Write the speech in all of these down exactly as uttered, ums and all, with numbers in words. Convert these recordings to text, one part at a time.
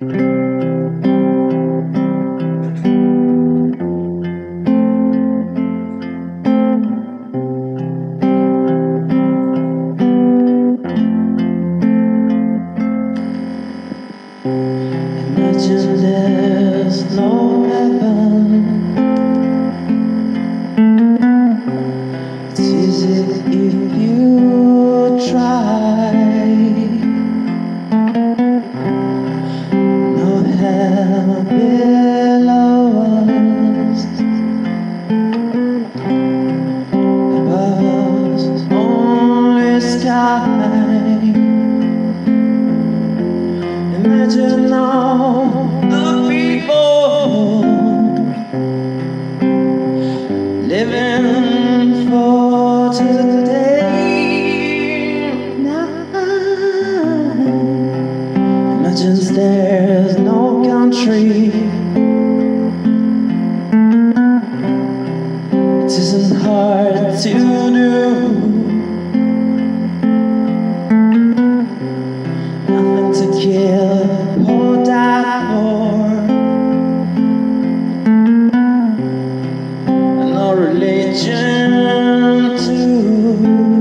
Imagine there's no heaven. It's easy if you try. No hell below us, above us only sky. Imagine all the people living for today now. Imagine there's no country. It isn't hard to do. Nothing to kill or die for, and no religion too.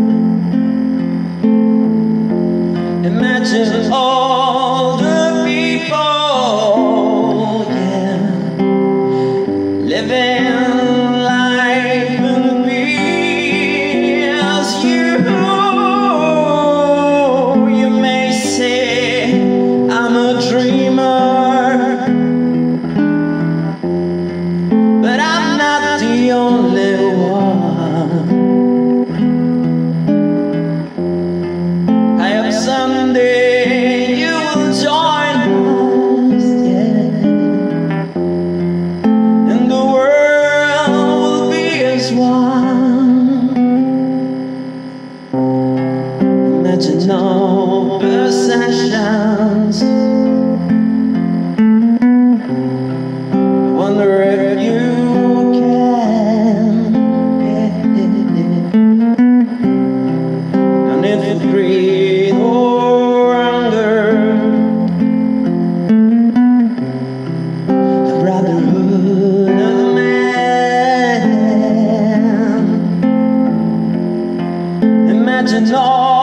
Imagine all the people, yeah, living life in peace. You, you may say I'm a dreamer, but I'm not the only one. I hope someday you will join us, yeah, and the world will be as one. Imagine no possessions. I wonder if you can, yeah. No need for greed or hunger, the brotherhood of man. Imagine all